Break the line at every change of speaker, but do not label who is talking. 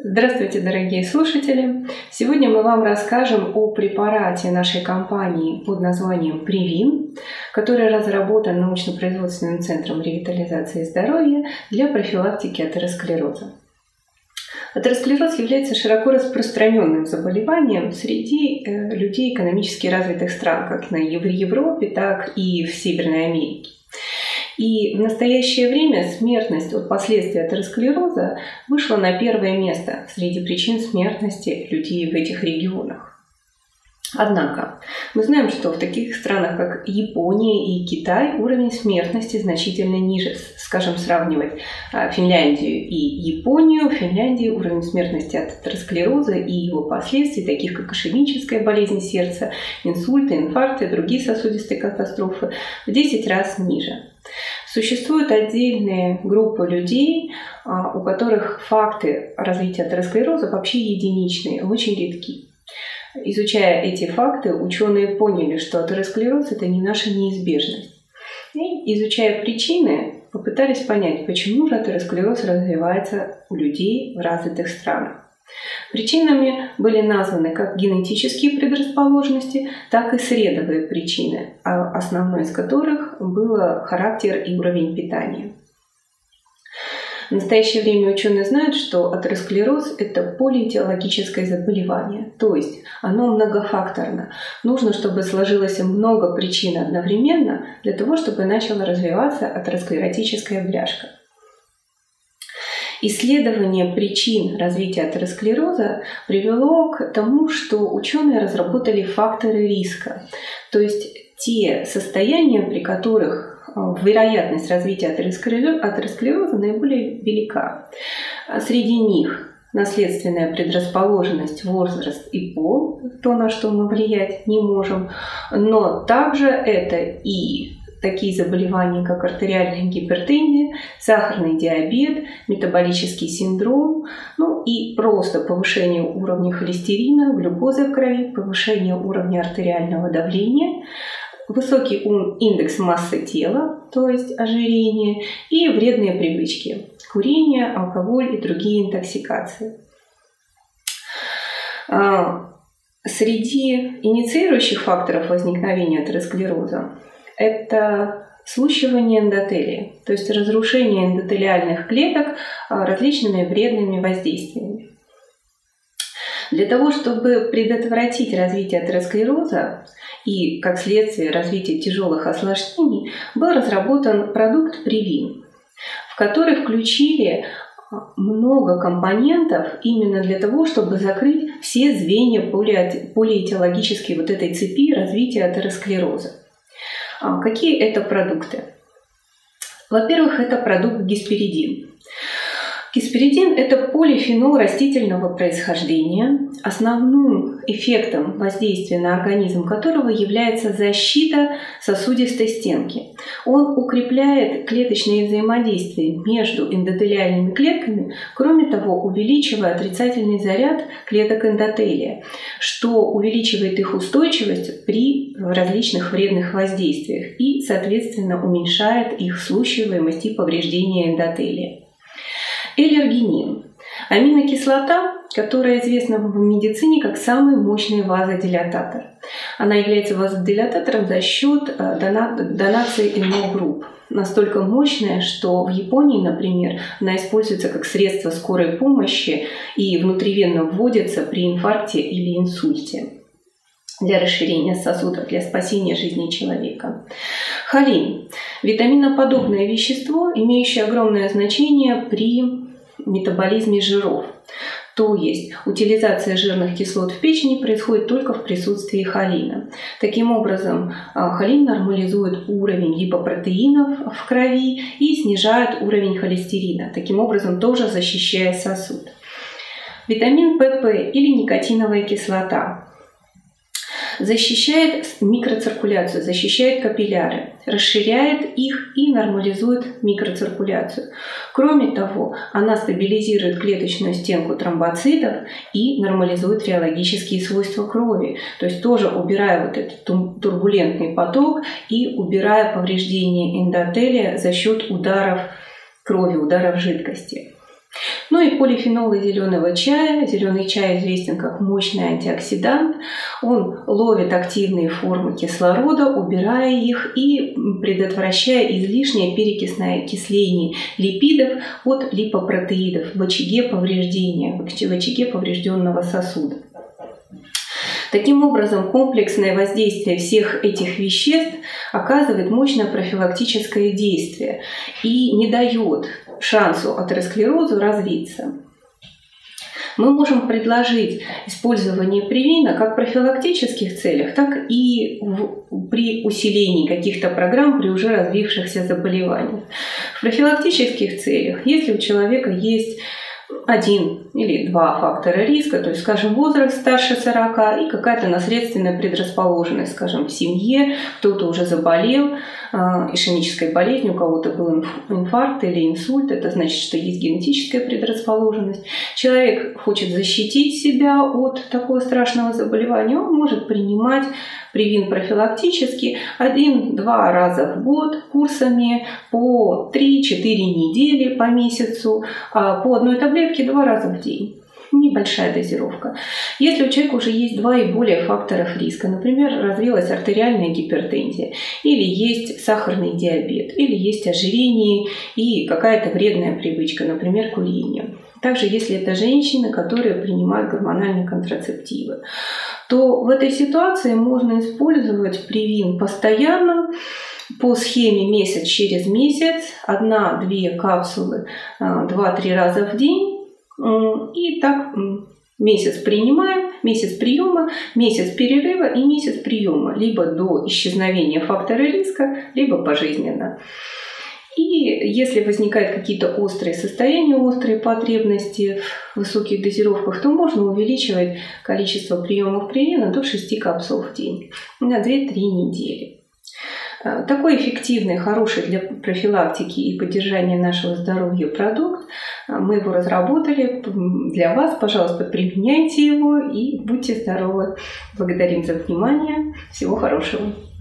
Здравствуйте, дорогие слушатели! Сегодня мы вам расскажем о препарате нашей компании под названием Привин, который разработан научно-производственным центром ревитализации здоровья для профилактики атеросклероза. Атеросклероз является широко распространенным заболеванием среди людей экономически развитых стран, как в Европе, так и в Северной Америке. И в настоящее время смертность от последствий атеросклероза вышла на первое место среди причин смертности людей в этих регионах. Однако мы знаем, что в таких странах, как Япония и Китай, уровень смертности значительно ниже. Скажем, сравнивать Финляндию и Японию. В Финляндии уровень смертности от атеросклероза и его последствий, таких как ишемическая болезнь сердца, инсульты, инфаркты, другие сосудистые катастрофы, в 10 раз ниже. Существуют отдельные группы людей, у которых факты развития атеросклероза вообще единичные, очень редки. Изучая эти факты, ученые поняли, что атеросклероз – это не наша неизбежность. И, изучая причины, попытались понять, почему же атеросклероз развивается у людей в развитых странах. Причинами были названы как генетические предрасположенности, так и средовые причины, основной из которых был характер и уровень питания. В настоящее время ученые знают, что атеросклероз – это полиэтиологическое заболевание, то есть оно многофакторно. Нужно, чтобы сложилось много причин одновременно для того, чтобы начала развиваться атеросклеротическая бляшка. Исследование причин развития атеросклероза привело к тому, что ученые разработали факторы риска, то есть те состояния, при которых вероятность развития атеросклероза наиболее велика. Среди них наследственная предрасположенность, возраст и пол, то, на что мы влиять не можем, но также это и такие заболевания, как артериальная гипертензия, сахарный диабет, метаболический синдром, и просто повышение уровня холестерина, глюкозы в крови, повышение уровня артериального давления, высокий индекс массы тела, то есть ожирение, и вредные привычки – курение, алкоголь и другие интоксикации. Среди инициирующих факторов возникновения атеросклероза это слущивание эндотелия, то есть разрушение эндотелиальных клеток различными вредными воздействиями. Для того, чтобы предотвратить развитие атеросклероза и, как следствие, развитие тяжелых осложнений, был разработан продукт Привин, в который включили много компонентов именно для того, чтобы закрыть все звенья полиэтиологической этой цепи развития атеросклероза. Какие это продукты? Во-первых, это продукт гесперидин. Гесперидин – это полифенол растительного происхождения, основным эффектом воздействия на организм которого является защита сосудистой стенки. Он укрепляет клеточное взаимодействие между эндотелиальными клетками, кроме того, увеличивая отрицательный заряд клеток эндотелия, что увеличивает их устойчивость при различных вредных воздействиях и, соответственно, уменьшает их слущиваемость и повреждение эндотелия. Элергинин – аминокислота, которая известна в медицине как самый мощный вазодилататор. Она является вазодилататором за счет донации НО-групп. Настолько мощная, что в Японии, например, она используется как средство скорой помощи и внутривенно вводится при инфаркте или инсульте для расширения сосудов, для спасения жизни человека. Холин – витаминоподобное вещество, имеющее огромное значение при метаболизме жиров. То есть утилизация жирных кислот в печени происходит только в присутствии холина. Таким образом, холин нормализует уровень липопротеинов в крови и снижает уровень холестерина, таким образом тоже защищая сосуд. Витамин ПП или никотиновая кислота защищает микроциркуляцию, защищает капилляры, расширяет их и нормализует микроциркуляцию. Кроме того, она стабилизирует клеточную стенку тромбоцитов и нормализует физиологические свойства крови, то есть тоже убирая этот турбулентный поток и убирая повреждение эндотелия за счет ударов крови, ударов жидкости. Ну и полифенолы зеленого чая. Зеленый чай известен как мощный антиоксидант. Он ловит активные формы кислорода, убирая их и предотвращая излишнее перекисное окисление липидов от липопротеидов в очаге повреждения, в очаге поврежденного сосуда. Таким образом, комплексное воздействие всех этих веществ оказывает мощное профилактическое действие и не дает шансу атеросклерозу развиться. Мы можем предложить использование привина как в профилактических целях, так и при усилении каких-то программ при уже развившихся заболеваниях. В профилактических целях, если у человека есть один или два фактора риска, то есть, скажем, возраст старше 40 и какая-то наследственная предрасположенность, скажем, в семье, кто-то уже заболел ишемической болезнью, у кого-то был инфаркт или инсульт, это значит, что есть генетическая предрасположенность. Человек хочет защитить себя от такого страшного заболевания, он может принимать привин профилактически 1-2 раза в год курсами по 3-4 недели по месяцу, по одной таблетке 2 раза в день. Небольшая дозировка. Если у человека уже есть 2 и более факторов риска, например, развилась артериальная гипертензия, или есть сахарный диабет, или есть ожирение и какая-то вредная привычка, например, курение. Также, если это женщины, которые принимают гормональные контрацептивы, то в этой ситуации можно использовать привин постоянно, по схеме месяц через месяц, 1-2 капсулы 2-3 раза в день. И так месяц принимаем, месяц приема, месяц перерыва и месяц приема, либо до исчезновения фактора риска, либо пожизненно. И если возникают какие-то острые состояния, острые потребности в высоких дозировках, то можно увеличивать количество приемов привина до 6 капсул в день на 2-3 недели. Такой эффективный, хороший для профилактики и поддержания нашего здоровья продукт. Мы его разработали для вас. Пожалуйста, применяйте его и будьте здоровы. Благодарим за внимание. Всего хорошего.